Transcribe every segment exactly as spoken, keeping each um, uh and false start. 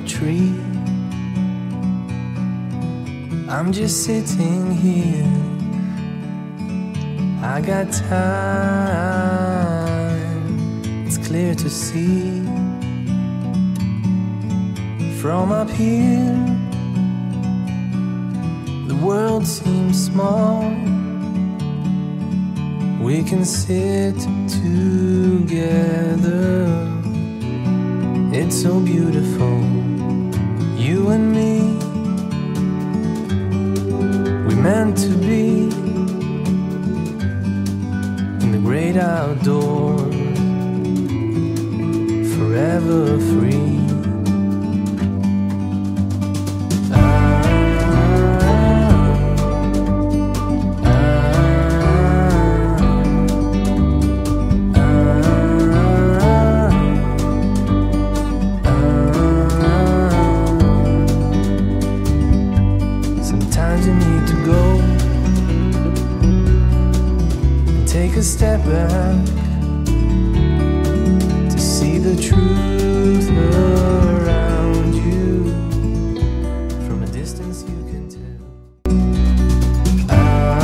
tree. I'm just sitting here, I got time, it's clear to see. From up here, the world seems small. We can sit together, it's so beautiful, you and me. We meant to be in the great outdoors, forever free. Sometimes you need to go and take a step back to see the truth around you. From a distance you can tell. Ah,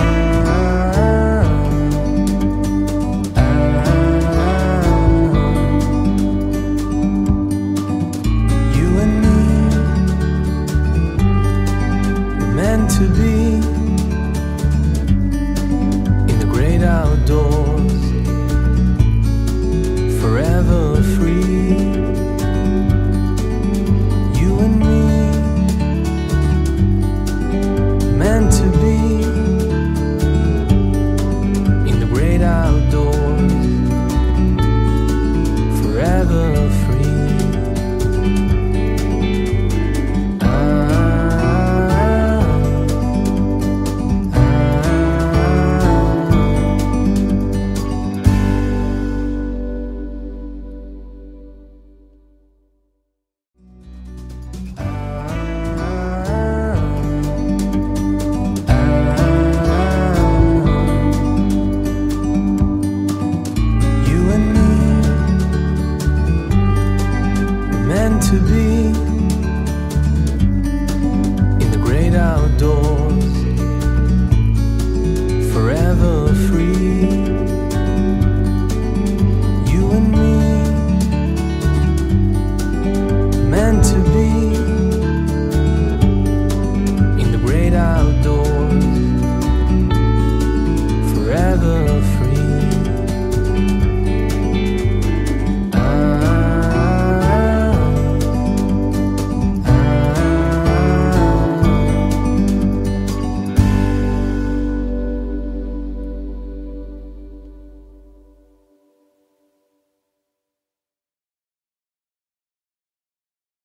ah, you and me, we're meant to be.